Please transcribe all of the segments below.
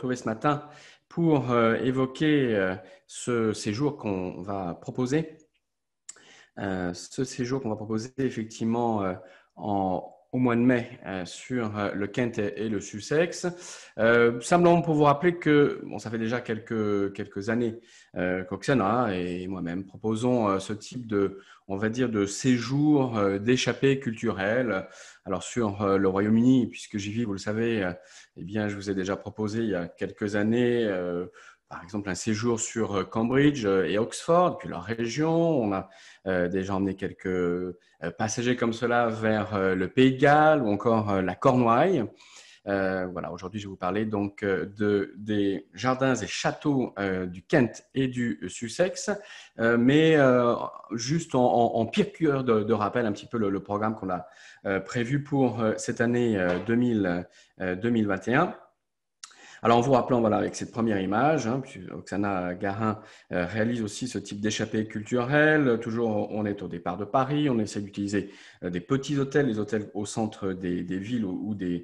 retrouver ce matin pour évoquer ce séjour qu'on va proposer. Ce séjour qu'on va proposer effectivement au mois de mai sur le Kent et le Sussex. Simplement pour vous rappeler que bon, ça fait déjà quelques années qu'Oksana et moi-même proposons ce type de, on va dire, de séjour d'échappée culturelle. Alors sur le Royaume-Uni, puisque j'y vis, vous le savez, eh bien, je vous ai déjà proposé il y a quelques années par exemple un séjour sur Cambridge et Oxford, puis leur région. On a déjà emmené quelques passagers comme cela vers le Pays de Galles ou encore la Cornouaille. Voilà, aujourd'hui, je vais vous parler donc des jardins et châteaux du Kent et du Sussex, mais juste en piqûre de rappel un petit peu le programme qu'on a prévu pour cette année 2021. Alors, en vous rappelant, voilà, avec cette première image, Oksana Garin réalise aussi ce type d'échappée culturelle. Toujours, on est au départ de Paris. On essaie d'utiliser des petits hôtels, les hôtels au centre des villes ou des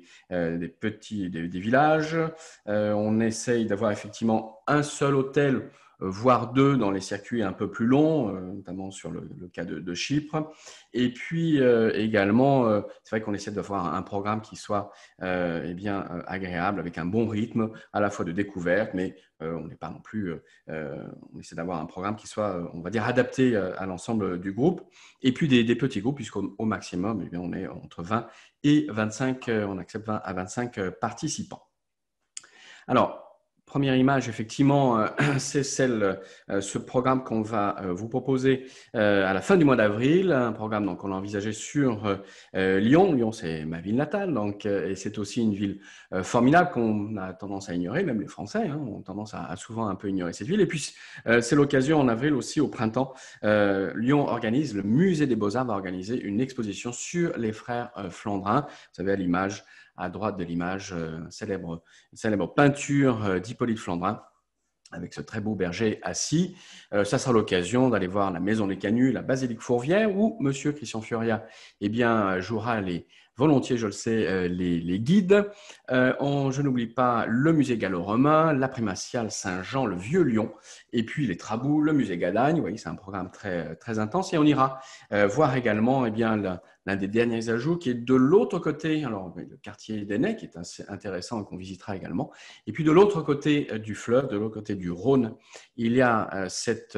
villages. On essaye d'avoir effectivement un seul hôtel, voire deux dans les circuits un peu plus longs, notamment sur le cas de Chypre. Et puis également, c'est vrai qu'on essaie d'avoir un programme qui soit agréable, avec un bon rythme, à la fois de découverte, mais on n'est pas non plus, on essaie d'avoir un programme qui soit, on va dire, adapté à l'ensemble du groupe. Et puis des petits groupes, puisqu'au maximum, eh bien, on est entre 20 et 25, on accepte 20 à 25 participants. Alors, première image, effectivement, c'est ce programme qu'on va vous proposer à la fin du mois d'avril, un programme qu'on a envisagé sur Lyon. Lyon, c'est ma ville natale, donc, et c'est aussi une ville formidable qu'on a tendance à ignorer, même les Français ont tendance à souvent un peu ignorer cette ville. Et puis, c'est l'occasion en avril aussi, au printemps, Lyon organise, le Musée des Beaux-Arts va organiser une exposition sur les frères Flandrin. Vous savez, à l'image, à droite de l'image, célèbre peinture d'Hippolyte Flandrin, avec ce très beau berger assis. Ça sera l'occasion d'aller voir la Maison des Canuts, la Basilique Fourvière, où Monsieur Christian Fioria jouera volontiers, je le sais, les guides. Je n'oublie pas le musée gallo-romain, la primatiale Saint-Jean, le Vieux-Lyon, et puis les Trabous, le musée Gadagne. Vous voyez, c'est un programme très, très intense. Et on ira voir également l'un des derniers ajouts qui est de l'autre côté, alors le quartier d'Enay, qui est assez intéressant et qu'on visitera également. Et puis de l'autre côté du fleuve, de l'autre côté du Rhône, il y a cette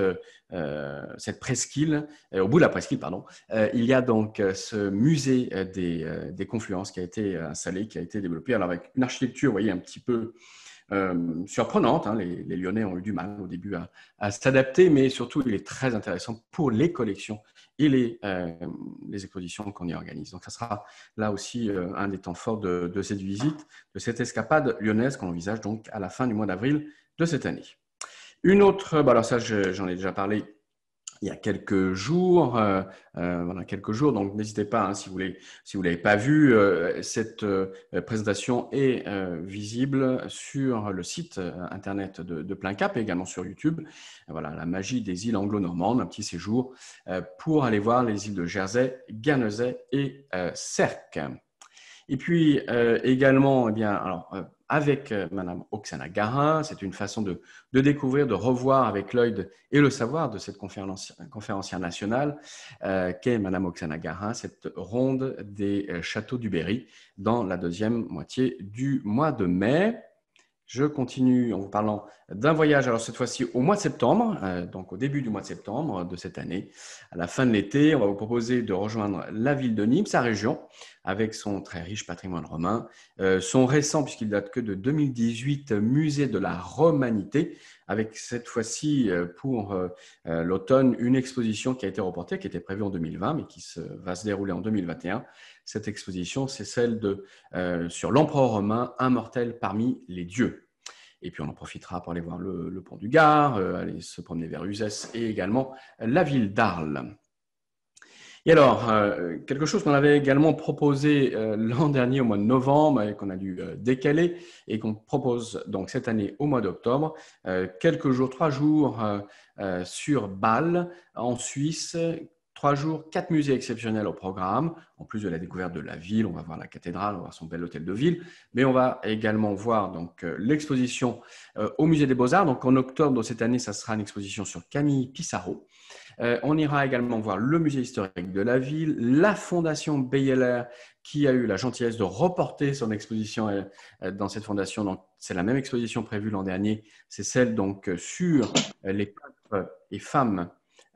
presqu'île, au bout de la presqu'île, pardon, il y a donc ce musée des confluences qui a été installé, qui a été développé, alors avec une architecture, vous voyez, un petit peu surprenante. Les Lyonnais ont eu du mal au début à s'adapter, mais surtout, il est très intéressant pour les collections et les expositions qu'on y organise. Donc, ça sera là aussi un des temps forts de cette visite, de cette escapade lyonnaise qu'on envisage donc à la fin du mois d'avril de cette année. Une autre, alors ça, j'en ai déjà parlé il y a quelques jours, donc n'hésitez pas, si vous l'avez pas vu, cette présentation est visible sur le site internet de Plein Cap et également sur YouTube. Voilà, la magie des îles anglo-normandes, un petit séjour pour aller voir les îles de Jersey, Guernesey et Sercq. Et puis également, avec Madame Oksana Garin, c'est une façon de découvrir, de revoir avec l'œil et le savoir de cette conférencière nationale qu'est Madame Oksana Garin, cette ronde des châteaux du Berry dans la deuxième moitié du mois de mai. Je continue en vous parlant d'un voyage, alors cette fois-ci au mois de septembre, donc au début du mois de septembre de cette année. À la fin de l'été, on va vous proposer de rejoindre la ville de Nîmes, sa région, avec son très riche patrimoine romain, son récent, puisqu'il date que de 2018, musée de la romanité, avec cette fois-ci pour l'automne une exposition qui a été reportée, qui était prévue en 2020, mais qui va se dérouler en 2021. Cette exposition, c'est celle sur l'empereur romain, un mortel parmi les dieux. Et puis on en profitera pour aller voir le pont du Gard, aller se promener vers Uzès et également la ville d'Arles. Et alors, quelque chose qu'on avait également proposé l'an dernier au mois de novembre et qu'on a dû décaler et qu'on propose donc cette année au mois d'octobre, quelques jours, 3 jours sur Bâle en Suisse, 3 jours, 4 musées exceptionnels au programme. En plus de la découverte de la ville, on va voir la cathédrale, on va voir son bel hôtel de ville, mais on va également voir l'exposition au musée des Beaux-Arts. Donc en octobre de cette année, ça sera une exposition sur Camille Pissarro. On ira également voir le musée historique de la ville, la fondation Beyeler qui a eu la gentillesse de reporter son exposition dans cette fondation. Donc, c'est la même exposition prévue l'an dernier. C'est celle donc sur les peintres et femmes.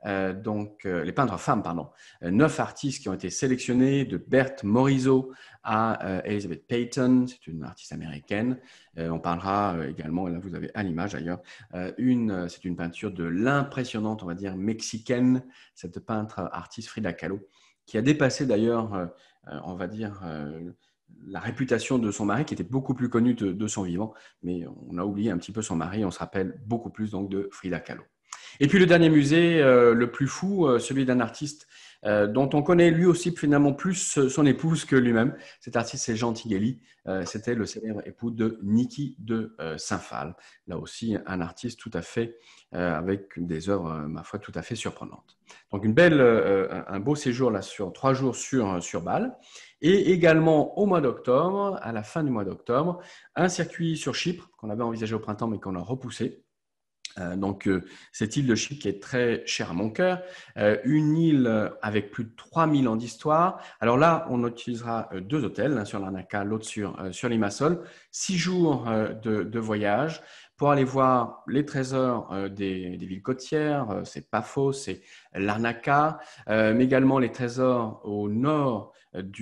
Les peintres femmes, pardon, 9 artistes qui ont été sélectionnés, de Berthe Morisot à Elizabeth Peyton, c'est une artiste américaine. On parlera également, et là vous avez à l'image d'ailleurs, c'est une peinture de l'impressionnante, on va dire, mexicaine, cette peintre artiste Frida Kahlo, qui a dépassé d'ailleurs, on va dire, la réputation de son mari, qui était beaucoup plus connue de son vivant, mais on a oublié un petit peu son mari, on se rappelle beaucoup plus donc de Frida Kahlo. Et puis le dernier musée, le plus fou, celui d'un artiste dont on connaît lui aussi finalement plus son épouse que lui-même. Cet artiste, c'est Jean Tinguely. C'était le célèbre époux de Niki de Saint-Phal. Là aussi, un artiste tout à fait, avec des œuvres, ma foi, tout à fait surprenantes. Donc un beau séjour là sur 3 jours sur Bâle. Et également au mois d'octobre, à la fin du mois d'octobre, un circuit sur Chypre qu'on avait envisagé au printemps mais qu'on a repoussé. Cette île de Chypre qui est très chère à mon cœur, une île avec plus de 3000 ans d'histoire. Alors là, on utilisera 2 hôtels, l'un sur Larnaca, l'autre sur Limassol. 6 jours de voyage pour aller voir les trésors des villes côtières, c'est Paphos, c'est Larnaca, mais également les trésors au nord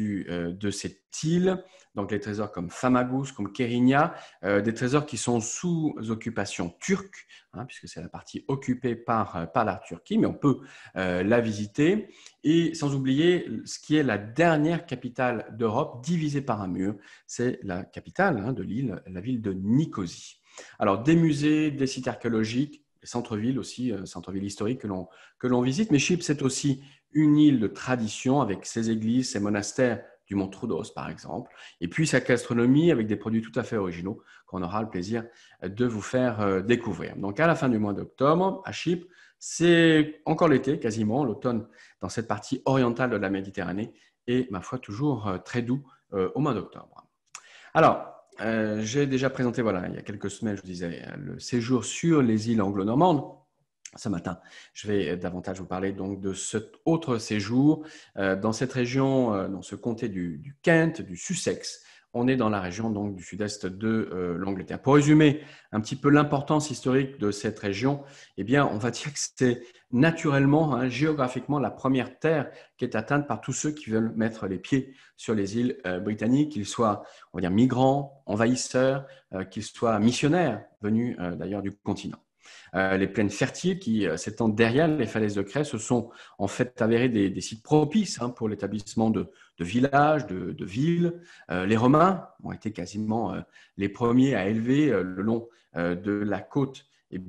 de cette île, donc les trésors comme Famagus, comme Kérinia, des trésors qui sont sous occupation turque, puisque c'est la partie occupée par la Turquie, mais on peut la visiter. Et sans oublier ce qui est la dernière capitale d'Europe divisée par un mur, c'est la capitale de l'île, la ville de Nicosie. Alors, des musées, des sites archéologiques, des centres-villes aussi, centres-villes historiques que l'on visite, mais Chypre, c'est aussi une île de tradition avec ses églises, ses monastères du mont Troodos, par exemple, et puis sa gastronomie avec des produits tout à fait originaux qu'on aura le plaisir de vous faire découvrir. Donc, à la fin du mois d'octobre, à Chypre, c'est encore l'été, quasiment, l'automne dans cette partie orientale de la Méditerranée, et ma foi, toujours très doux au mois d'octobre. Alors, j'ai déjà présenté, voilà, il y a quelques semaines, je vous disais, le séjour sur les îles anglo-normandes. Ce matin, je vais davantage vous parler donc de cet autre séjour dans cette région, dans ce comté du Kent, du Sussex. On est dans la région donc du sud-est de l'Angleterre. Pour résumer un petit peu l'importance historique de cette région, eh bien, on va dire que c'est naturellement, géographiquement, la première terre qui est atteinte par tous ceux qui veulent mettre les pieds sur les îles britanniques, qu'ils soient, on va dire, migrants, envahisseurs, qu'ils soient missionnaires venus d'ailleurs du continent. Les plaines fertiles qui s'étendent derrière les falaises de Crais se sont en fait avérées des sites propices pour l'établissement de villages, de villes. Les Romains ont été quasiment les premiers à élever le long de la côte, le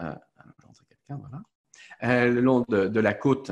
long de la côte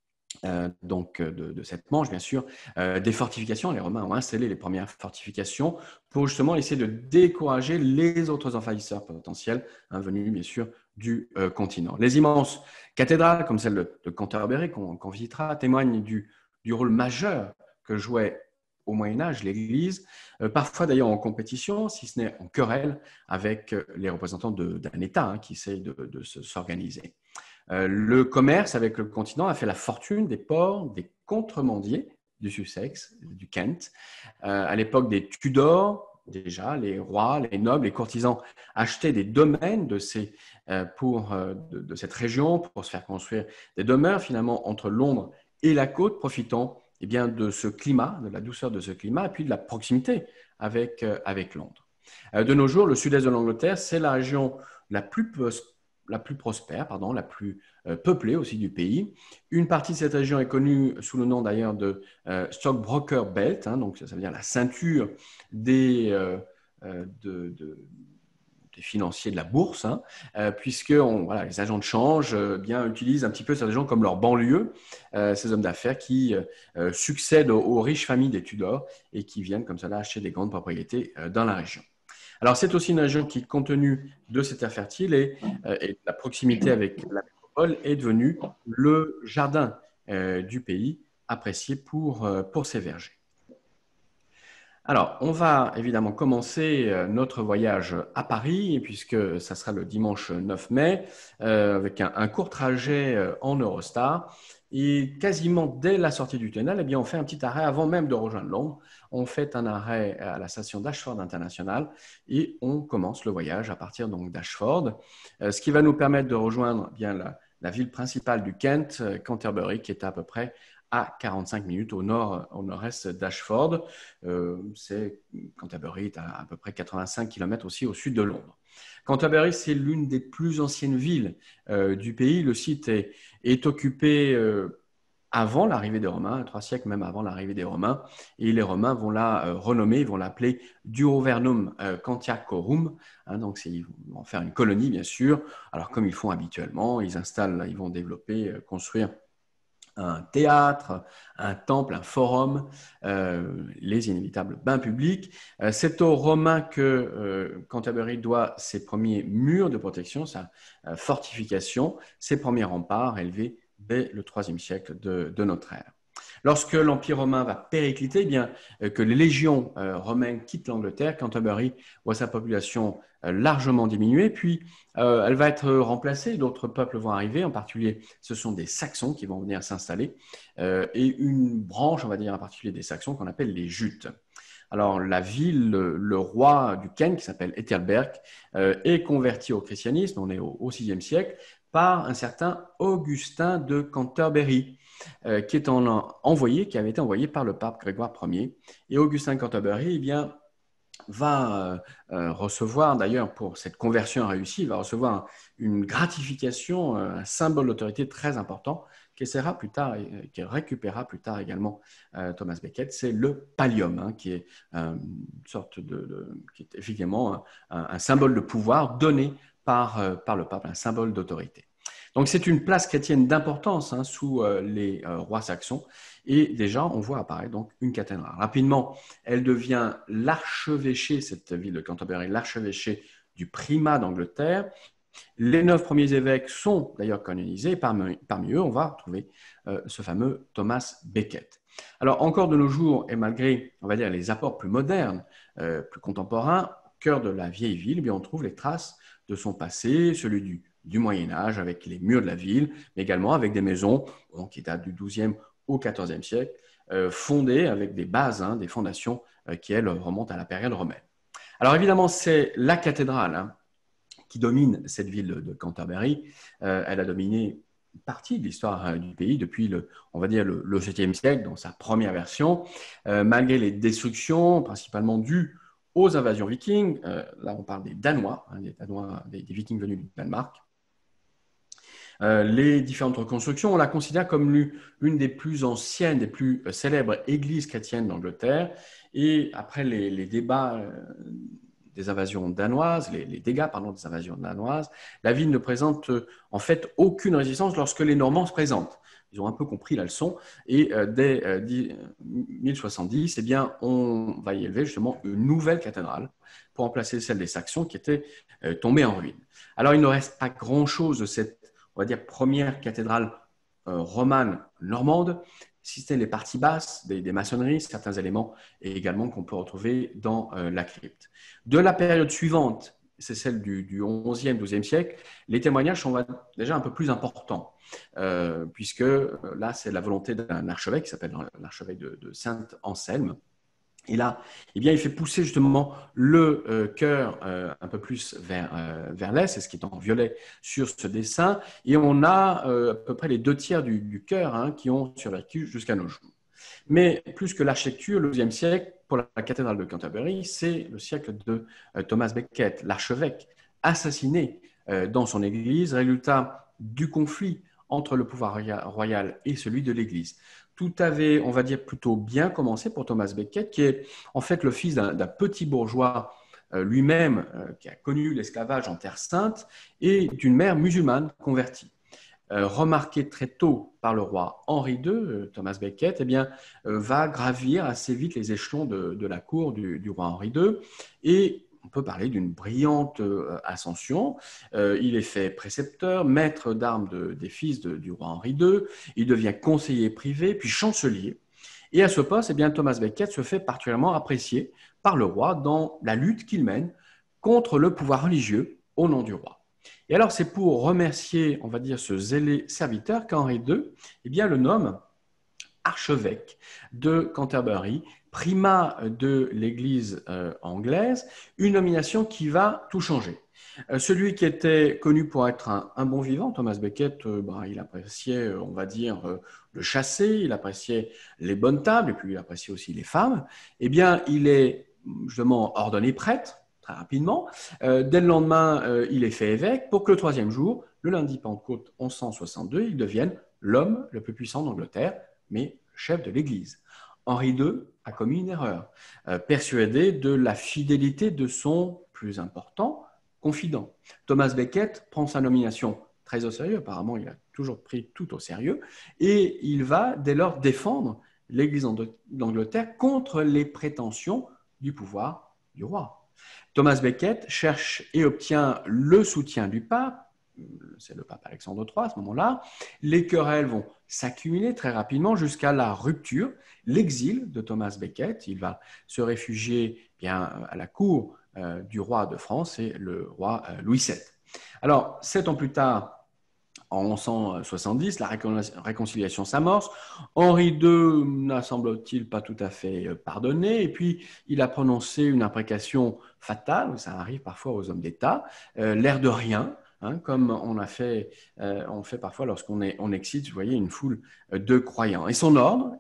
de cette Manche, bien sûr, des fortifications. Les Romains ont installé les premières fortifications pour justement essayer de décourager les autres envahisseurs potentiels venus, bien sûr, du continent. Les immenses cathédrales, comme celle de Canterbury, qu'on visitera, témoignent du rôle majeur que jouait au Moyen-Âge l'Église, parfois d'ailleurs en compétition, si ce n'est en querelle, avec les représentants d'un État qui essaye de s'organiser. Le commerce avec le continent a fait la fortune des ports, des contrebandiers du Sussex, du Kent. À l'époque des Tudors, déjà, les rois, les nobles, les courtisans achetaient des domaines de cette région pour se faire construire des demeures finalement entre Londres et la côte, profitant de ce climat, de la douceur de ce climat et puis de la proximité avec Londres. De nos jours, le sud-est de l'Angleterre, c'est la région la plus prospère, la plus peuplée aussi du pays. Une partie de cette région est connue sous le nom d'ailleurs de Stockbroker Belt, donc ça veut dire la ceinture des financiers de la bourse, puisque les agents de change utilisent un petit peu cette région comme leur banlieue, ces hommes d'affaires qui succèdent aux riches familles des Tudors et qui viennent comme cela acheter des grandes propriétés dans la région. Alors, c'est aussi une région qui, compte tenu de cette fertile et de la proximité avec la métropole, est devenue le jardin du pays, apprécié pour ses vergers. Alors, on va évidemment commencer notre voyage à Paris, puisque ça sera le dimanche 9 mai, avec un court trajet en Eurostar. Et quasiment dès la sortie du tunnel, eh bien, on fait un petit arrêt avant même de rejoindre Londres. On fait un arrêt à la station d'Ashford International et on commence le voyage à partir donc d'Ashford, ce qui va nous permettre de rejoindre bien la ville principale du Kent, Canterbury, qui est à peu près à 45 minutes au nord-est d'Ashford. Canterbury est à peu près 85 km aussi au sud de Londres. Canterbury, c'est l'une des plus anciennes villes du pays. Le site est occupé avant l'arrivée des Romains, 3 siècles même avant l'arrivée des Romains, et les Romains vont la renommer, ils vont l'appeler Durovernum Cantiacorum, donc ils vont en faire une colonie bien sûr. Alors comme ils font habituellement, ils vont développer, construire un théâtre, un temple, un forum, les inévitables bains publics. C'est aux Romains que Canterbury doit ses premiers murs de protection, sa fortification, ses premiers remparts élevés dès le IIIe siècle de notre ère. Lorsque l'Empire romain va péricliter, eh bien, que les légions romaines quittent l'Angleterre, Canterbury voit sa population largement diminuer, puis elle va être remplacée, d'autres peuples vont arriver, en particulier ce sont des Saxons qui vont venir s'installer, et une branche, on va dire en particulier des Saxons, qu'on appelle les Jutes. Alors la ville, le roi du Kent, qui s'appelle Ethelberg, est converti au christianisme, on est au VIe siècle, par un certain Augustin de Canterbury, qui avait été envoyé par le pape Grégoire Ier. Et Augustin de Canterbury, eh bien, va recevoir, d'ailleurs pour cette conversion réussie, il va recevoir une gratification, un symbole d'autorité très important qui récupérera plus tard également Thomas Becket, c'est le pallium, qui est une sorte qui est effectivement un symbole de pouvoir donné par le pape, un symbole d'autorité. Donc c'est une place chrétienne d'importance sous les rois saxons. Et déjà, on voit apparaître donc une cathédrale. Rapidement, elle devient l'archevêché, cette ville de Canterbury, l'archevêché du primat d'Angleterre. Les 9 premiers évêques sont d'ailleurs canonisés. Parmi eux, on va retrouver ce fameux Thomas Becket. Alors encore de nos jours, et malgré, on va dire, les apports plus modernes, plus contemporains, au cœur de la vieille ville, eh bien, on trouve les traces de son passé, celui du Moyen-Âge, avec les murs de la ville, mais également avec des maisons qui datent du XIIe au XIVe siècle, fondées avec des bases, des fondations qui, elles, remontent à la période romaine. Alors évidemment, c'est la cathédrale qui domine cette ville de Canterbury. Elle a dominé une partie de l'histoire du pays depuis, on va dire, le 7e siècle, dans sa première version, malgré les destructions, principalement dues aux invasions vikings. Là, on parle des Danois, des Vikings venus du Danemark. Les différentes reconstructions, on la considère comme l'une des plus anciennes, des plus célèbres églises chrétiennes d'Angleterre. Et après les débats des invasions danoises, les dégâts des invasions danoises, la ville ne présente en fait aucune résistance lorsque les Normands se présentent. Ils ont un peu compris la leçon et dès 1070, eh bien, on va y élever justement une nouvelle cathédrale pour remplacer celle des Saxons qui était tombée en ruine. Alors il ne reste pas grand-chose de cette, on va dire, première cathédrale romane normande, si ce n'est les parties basses des maçonneries, certains éléments et également qu'on peut retrouver dans la crypte. De la période suivante, c'est celle du 11e, 12e siècle, les témoignages sont déjà un peu plus importants, puisque là, c'est la volonté d'un archevêque qui s'appelle l'archevêque de Saint-Anselme. Et là, eh bien, il fait pousser justement le chœur un peu plus vers l'est, c'est ce qui est en violet sur ce dessin, et on a à peu près les 2/3 du chœur qui ont survécu jusqu'à nos jours. Mais plus que l'architecture, le XIIe siècle, pour la cathédrale de Canterbury, c'est le siècle de Thomas Becket, l'archevêque, assassiné dans son église, résultat du conflit entre le pouvoir royal et celui de l'église. Tout avait, on va dire, plutôt bien commencé pour Thomas Becket, qui est en fait le fils d'un petit bourgeois lui-même qui a connu l'esclavage en Terre Sainte et d'une mère musulmane convertie. Remarqué très tôt par le roi Henri II, Thomas Becket, eh bien, va gravir assez vite les échelons de la cour du roi Henri II et on peut parler d'une brillante ascension. Il est fait précepteur, maître d'armes des fils du roi Henri II. Il devient conseiller privé, puis chancelier. Et à ce poste, eh bien, Thomas Becket se fait particulièrement apprécier par le roi dans la lutte qu'il mène contre le pouvoir religieux au nom du roi. Et alors, c'est pour remercier, on va dire, ce zélé serviteur qu'Henri II le nomme archevêque de Canterbury, primat de l'Église anglaise, une nomination qui va tout changer. Celui qui était connu pour être un bon vivant, Thomas Becket, il appréciait, on va dire, le chasser, il appréciait les bonnes tables, et puis il appréciait aussi les femmes. Eh bien, il est justement ordonné prêtre, très rapidement. Dès le lendemain, il est fait évêque, pour que le troisième jour, le lundi Pentecôte 1162, il devienne l'homme le plus puissant d'Angleterre, mais chef de l'Église. Henri II a commis une erreur, persuadé de la fidélité de son plus important confident. Thomas Becket prend sa nomination très au sérieux, apparemment il a toujours pris tout au sérieux, et il va dès lors défendre l'Église d'Angleterre contre les prétentions du pouvoir du roi. Thomas Becket cherche et obtient le soutien du pape, c'est le pape Alexandre III à ce moment-là. Les querelles vont s'accumuler très rapidement jusqu'à la rupture, l'exil de Thomas Becket. Il va se réfugier à la cour du roi de France, et le roi Louis VII. Alors, 7 ans plus tard, en 1170, la réconciliation s'amorce. Henri II n'a, semble-t-il, pas tout à fait pardonné. Et puis, il a prononcé une imprécation fatale, ça arrive parfois aux hommes d'État, l'air de rien, comme on fait parfois lorsqu'on excite, vous voyez, une foule de croyants. Et son ordre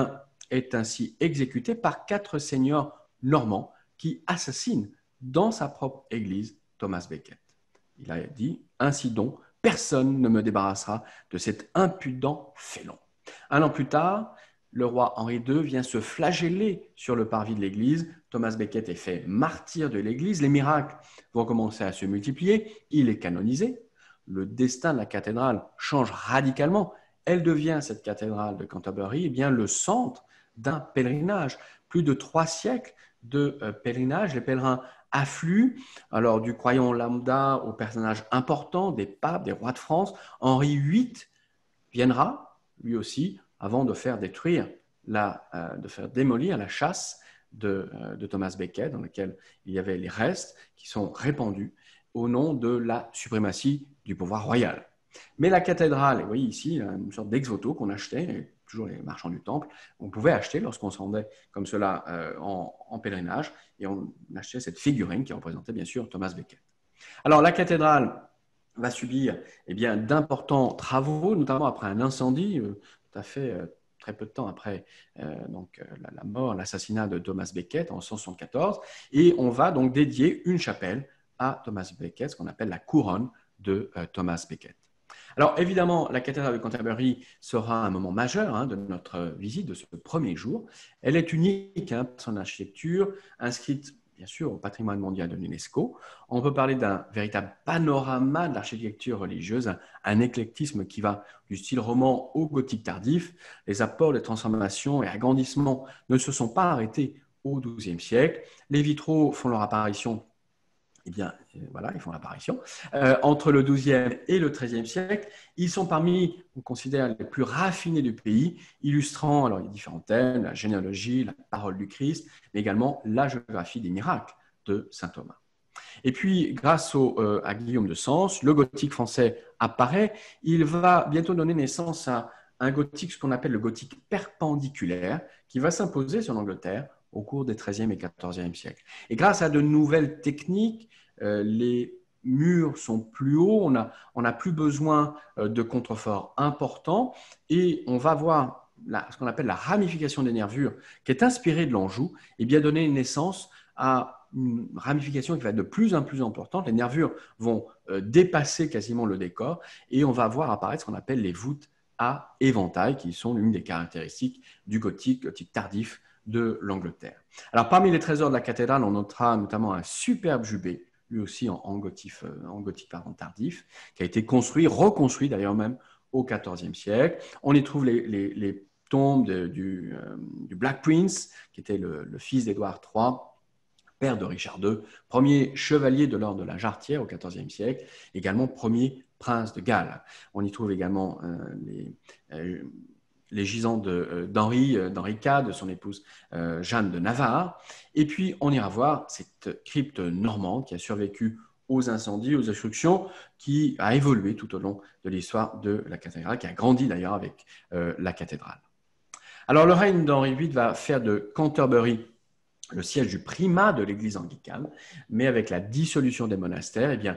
est ainsi exécuté par 4 seigneurs normands qui assassinent dans sa propre église Thomas Becket. Il a dit « Ainsi donc, personne ne me débarrassera de cet impudent félon ». Un an plus tard, le roi Henri II vient se flageller sur le parvis de l'église. Thomas Becket est fait martyr de l'église. Les miracles vont commencer à se multiplier. Il est canonisé. Le destin de la cathédrale change radicalement. Elle devient, cette cathédrale de Canterbury, le centre d'un pèlerinage. Plus de 3 siècles de pèlerinage. Les pèlerins affluent, alors du croyant lambda aux personnages importants, des papes, des rois de France. Henri VIII viendra, lui aussi, avant de faire démolir la chasse de Thomas Becket, dans laquelle il y avait les restes qui sont répandus au nom de la suprématie du pouvoir royal. Mais la cathédrale, vous voyez ici, une sorte d'ex-voto qu'on achetait, toujours les marchands du temple, on pouvait acheter lorsqu'on se rendait comme cela en pèlerinage, et on achetait cette figurine qui représentait bien sûr Thomas Becket. Alors la cathédrale va subir d'importants travaux, notamment après un incendie, tout à fait très peu de temps après la mort, l'assassinat de Thomas Becket en 1174, et on va donc dédier une chapelle à Thomas Becket, ce qu'on appelle la couronne de Thomas Becket. Alors évidemment, la cathédrale de Canterbury sera un moment majeur de notre visite de ce premier jour. Elle est unique par son architecture, inscrite bien sûr au patrimoine mondial de l'UNESCO. On peut parler d'un véritable panorama de l'architecture religieuse, un éclectisme qui va du style roman au gothique tardif. Les apports, les transformations et agrandissements ne se sont pas arrêtés au XIIe siècle. Les vitraux font leur apparition ils font l'apparition. Entre le XIIe et le XIIIe siècle, ils sont parmi, on considère, les plus raffinés du pays, illustrant alors, les différents thèmes, la généalogie, la parole du Christ, mais également la géographie des miracles de saint Thomas. Et puis, grâce à Guillaume de Sens, le gothique français apparaît. Il va bientôt donner naissance à un gothique, ce qu'on appelle le gothique perpendiculaire, qui va s'imposer sur l'Angleterre au cours des XIIIe et XIVe siècles. Et grâce à de nouvelles techniques, les murs sont plus hauts, on n'a plus besoin de contreforts importants, et on va voir ce qu'on appelle la ramification des nervures, qui est inspirée de l'Anjou, et bien donner naissance à une ramification qui va être de plus en plus importante. Les nervures vont dépasser quasiment le décor, et on va voir apparaître ce qu'on appelle les voûtes à éventail, qui sont l'une des caractéristiques du gothique tardif de l'Angleterre. Alors, parmi les trésors de la cathédrale, on notera notamment un superbe jubé, lui aussi en gothique tardif, qui a été reconstruit d'ailleurs même au XIVe siècle. On y trouve les tombes du Black Prince, qui était le fils d'Édouard III, père de Richard II, premier chevalier de l'ordre de la Jarretière au XIVe siècle, également premier prince de Galles. On y trouve également les gisants d'Henri IV, de son épouse Jeanne de Navarre. Et puis, on ira voir cette crypte normande qui a survécu aux incendies, aux destructions, qui a évolué tout au long de l'histoire de la cathédrale, qui a grandi d'ailleurs avec la cathédrale. Alors, le règne d'Henri VIII va faire de Canterbury le siège du primat de l'Église anglicane, mais avec la dissolution des monastères, eh bien,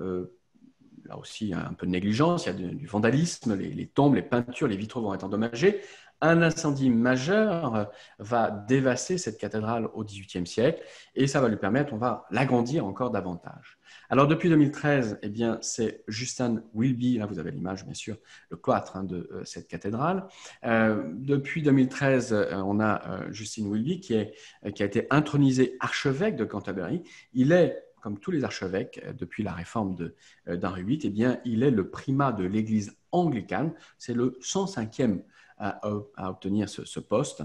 là aussi, il y a un peu de négligence, il y a du vandalisme, les tombes, les peintures, les vitraux vont être endommagés. Un incendie majeur va dévaster cette cathédrale au XVIIIe siècle et ça va lui permettre, on va l'agrandir encore davantage. Alors, depuis 2013, eh bien, c'est Justin Welby, là vous avez l'image bien sûr, le cloître de cette cathédrale. Depuis 2013, on a Justin Welby qui a été intronisé archevêque de Canterbury. Il est, comme tous les archevêques depuis la réforme d'Henri VIII, eh bien, il est le primat de l'Église anglicane. C'est le 105e à obtenir ce poste.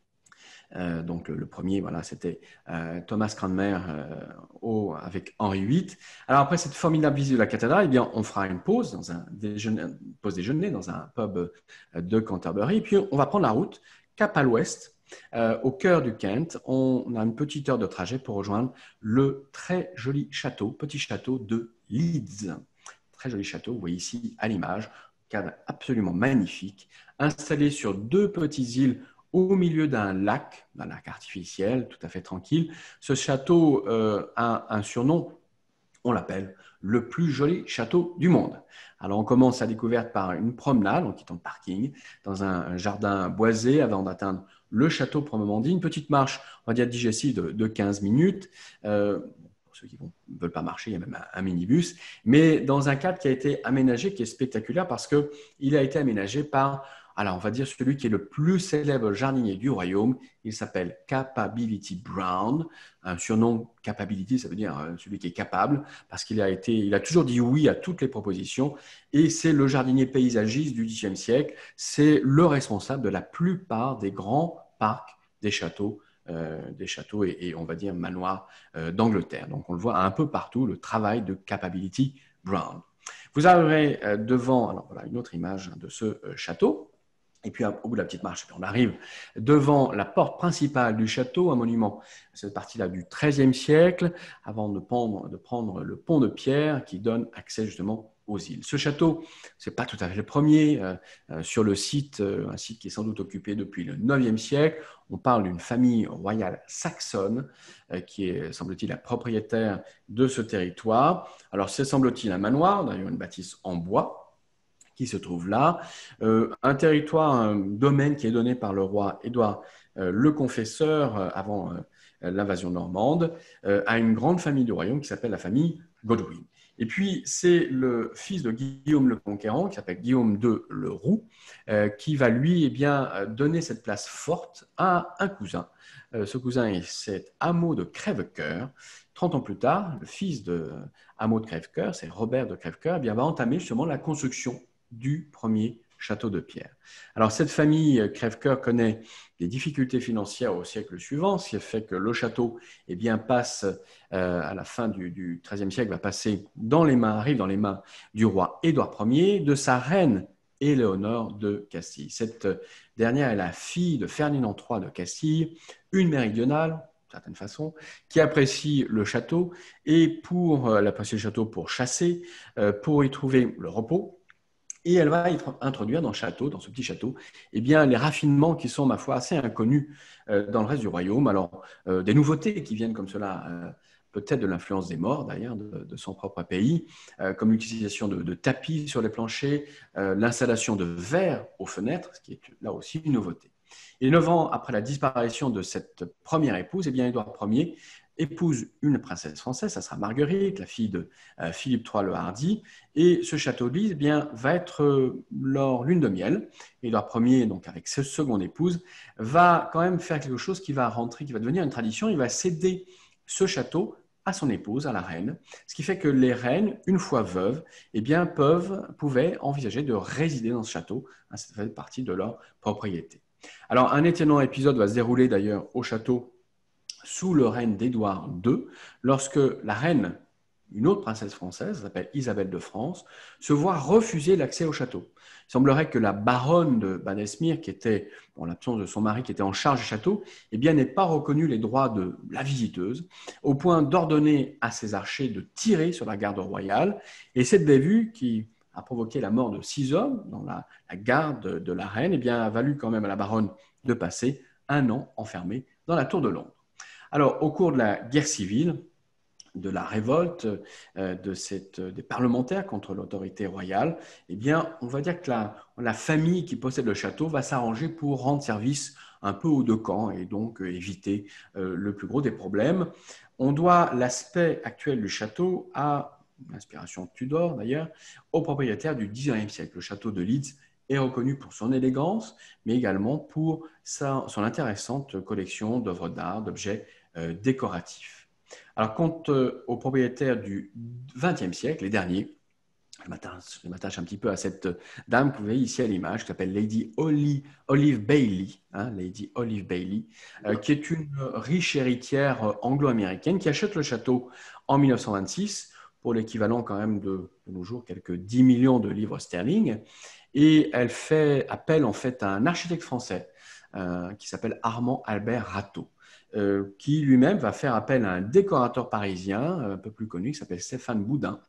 Donc le premier, voilà, c'était Thomas Cranmer avec Henri VIII. Alors après cette formidable visite de la cathédrale, eh bien, on fera une pause dans pause déjeuner dans un pub de Canterbury. Et puis on va prendre la route cap à l'ouest. Au cœur du Kent, on a une petite heure de trajet pour rejoindre le très joli château, petit château de Leeds. Très joli château, vous voyez ici à l'image, cadre absolument magnifique, installé sur deux petites îles au milieu d'un lac artificiel, tout à fait tranquille. Ce château a un surnom, on l'appelle le plus joli château du monde. Alors, on commence la découverte par une promenade en quittant le parking, dans un jardin boisé avant d'atteindre le château proprement dit. Une petite marche, on va dire digestive de 15 minutes. Pour ceux qui ne veulent pas marcher, il y a même un minibus. Mais dans un cadre qui a été aménagé, qui est spectaculaire parce qu'il a été aménagé par, alors on va dire celui qui est le plus célèbre jardinier du royaume. Il s'appelle Capability Brown. Un surnom Capability, ça veut dire celui qui est capable, parce qu'il a toujours dit oui à toutes les propositions. Et c'est le jardinier paysagiste du XIXe siècle. C'est le responsable de la plupart des grands parcs des châteaux et on va dire manoirs d'Angleterre. Donc on le voit un peu partout, le travail de Capability Brown. Vous arriverez devant, alors voilà une autre image de ce château. Et puis, au bout de la petite marche, on arrive devant la porte principale du château, un monument, cette partie-là du XIIIe siècle, avant de prendre le pont de pierre qui donne accès justement aux îles. Ce château, ce n'est pas tout à fait le premier. Sur le site, un site qui est sans doute occupé depuis le IXe siècle, on parle d'une famille royale saxonne qui est, semble-t-il, la propriétaire de ce territoire. Alors, c'est, semble-t-il, un manoir, d'ailleurs une bâtisse en bois, qui se trouve là, un territoire, un domaine qui est donné par le roi Édouard le Confesseur avant l'invasion normande, à une grande famille du royaume qui s'appelle la famille Godwin. Et puis, c'est le fils de Guillaume le Conquérant, qui s'appelle Guillaume II le Roux, qui va lui donner cette place forte à un cousin. Ce cousin, c'est Hameau de Crèvecoeur. 30 ans plus tard, le fils de Hameau de Crèvecoeur, c'est Robert de Crèvecoeur, va entamer justement la construction du premier château de pierre. Alors, cette famille Crèvecoeur connaît des difficultés financières au siècle suivant, ce qui fait que le château passe à la fin du XIIIe siècle, arrive dans les mains du roi Édouard Ier, de sa reine Éléonore de Castille. Cette dernière est la fille de Ferdinand III de Castille, une méridionale, d'une certaine façon, qui apprécie le château et pour l'apprécier le château pour chasser, pour y trouver le repos. Et elle va introduire dans ce petit château, les raffinements qui sont, ma foi, assez inconnus dans le reste du royaume. Alors, des nouveautés qui viennent comme cela, peut-être de l'influence des Maures, d'ailleurs, de son propre pays, comme l'utilisation de tapis sur les planchers, l'installation de verres aux fenêtres, ce qui est là aussi une nouveauté. Et 9 ans après la disparition de cette première épouse, Édouard Ier épouse une princesse française, ça sera Marguerite, la fille de Philippe III le Hardi, et ce château de Lise va être leur lune de miel. Édouard Ier, donc avec sa seconde épouse, va quand même faire quelque chose qui va devenir une tradition. Il va céder ce château à son épouse, à la reine, ce qui fait que les reines, une fois veuves, pouvaient envisager de résider dans ce château. Ça fait partie de leur propriété. Alors, un étonnant épisode va se dérouler d'ailleurs au château sous le règne d'Édouard II, lorsque la reine, une autre princesse française, s'appelle Isabelle de France, se voit refuser l'accès au château. Il semblerait que la baronne de Badesmir, qui était, en l'absence de son mari, qui était en charge du château, eh bien, n'ait pas reconnu les droits de la visiteuse, au point d'ordonner à ses archers de tirer sur la garde royale. Et cette bévue, qui a provoqué la mort de 6 hommes dans la garde de la reine, eh bien, a valu quand même à la baronne de passer 1 an enfermée dans la tour de Londres. Alors, au cours de la guerre civile, de la révolte des parlementaires contre l'autorité royale, eh bien, on va dire que la famille qui possède le château va s'arranger pour rendre service un peu aux deux camps et donc éviter le plus gros des problèmes. On doit l'aspect actuel du château à l'inspiration Tudor d'ailleurs, au propriétaire du XIXe siècle. Le château de Leeds est reconnu pour son élégance, mais également pour son intéressante collection d'œuvres d'art, d'objets décoratifs. Alors, quant aux propriétaires du XXe siècle, les derniers, je m'attache un petit peu à cette dame que vous voyez ici à l'image, qui s'appelle Lady Olive Bailey, Lady Olive Bailey, qui est une riche héritière anglo-américaine qui achète le château en 1926 pour l'équivalent quand même de nos jours, quelques 10 millions de livres sterling. Et elle fait appel en fait à un architecte français qui s'appelle Armand Albert Rateau. Qui lui-même va faire appel à un décorateur parisien un peu plus connu qui s'appelle Stéphane Boudin.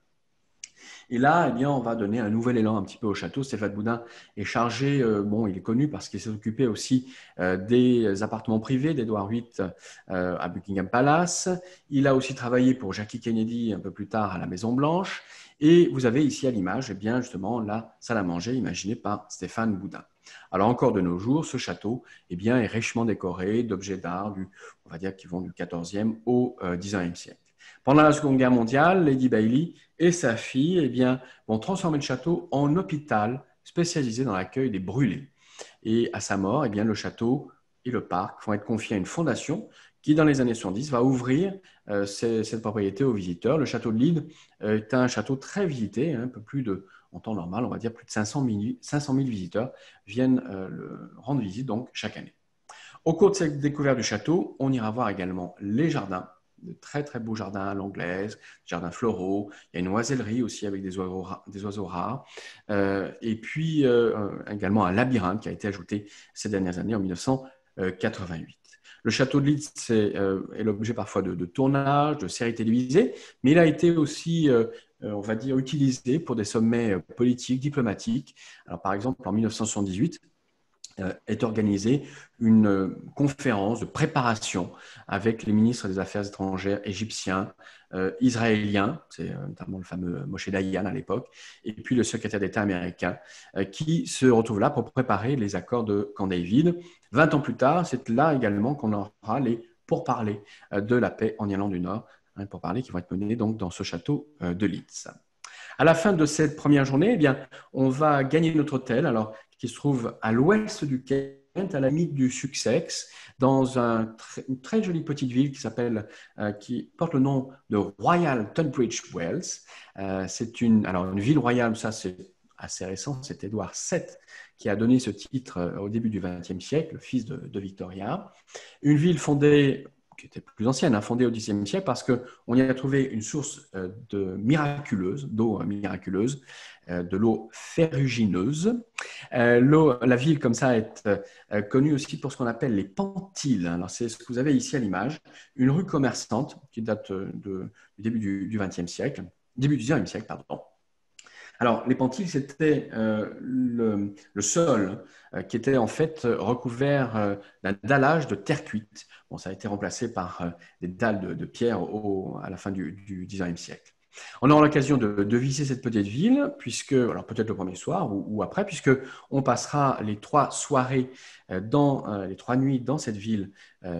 Et là, eh bien, on va donner un nouvel élan un petit peu au château. Stéphane Boudin est chargé, il est connu parce qu'il s'est occupé aussi des appartements privés d'Édouard VIII à Buckingham Palace. Il a aussi travaillé pour Jackie Kennedy un peu plus tard à la Maison-Blanche. Et vous avez ici à l'image, eh bien, justement, la salle à manger imaginée par Stéphane Boudin. Alors encore de nos jours, ce château eh bien, est richement décoré d'objets d'art, on va dire, qui vont du XIVe au XIXe siècle. Pendant la Seconde Guerre mondiale, Lady Bailey et sa fille eh bien, vont transformer le château en hôpital spécialisé dans l'accueil des brûlés. Et à sa mort, eh bien, le château et le parc vont être confiés à une fondation qui, dans les années 70, va ouvrir cette propriété aux visiteurs. Le château de Leeds est un château très visité, un peu plus de, en temps normal, on va dire plus de 500 000 visiteurs viennent rendre visite donc chaque année. Au cours de cette découverte du château, on ira voir également les jardins, de très très beaux jardins à l'anglaise, jardins floraux. Il y a une oisellerie aussi avec des oiseaux rares. Et puis également un labyrinthe qui a été ajouté ces dernières années en 1988. Le château de Leeds est l'objet parfois de tournages, de séries télévisées, mais il a été aussi, on va dire, utilisé pour des sommets politiques, diplomatiques. Alors, par exemple, en 1978, est organisée une conférence de préparation avec les ministres des Affaires étrangères égyptiens, israéliens, c'est notamment le fameux Moshe Dayan à l'époque, et puis le secrétaire d'État américain, qui se retrouvent là pour préparer les accords de Camp David. 20 ans plus tard, c'est là également qu'on aura les pourparlers de la paix en Irlande du Nord, pourparlers qui vont être menés donc dans ce château de Leeds. À la fin de cette première journée, eh bien, on va gagner notre hôtel, alors, qui se trouve à l'ouest du Kent, à la limite du Sussex, dans une très jolie petite ville qui porte le nom de Royal Tunbridge Wells. C'est une ville royale, ça c'est assez récent, c'est Édouard VII qui a donné ce titre au début du XXe siècle, le fils de Victoria. Une ville fondée, qui était plus ancienne, fondée au Xe siècle, parce qu'on y a trouvé une source d'eau miraculeuse, de l'eau ferrugineuse. La ville, comme ça, est connue aussi pour ce qu'on appelle les Pentiles. Alors, c'est ce que vous avez ici à l'image, une rue commerçante qui date du début du XXe siècle, début du XIXe siècle, pardon. Alors, les Pentiles, c'était le sol qui était en fait recouvert d'un dallage de terre cuite. Bon, ça a été remplacé par des dalles de pierre à la fin du XIXe siècle. On aura l'occasion de visiter cette petite ville, alors peut-être le premier soir ou après, puisque on passera les 3 soirées les 3 nuits dans cette ville,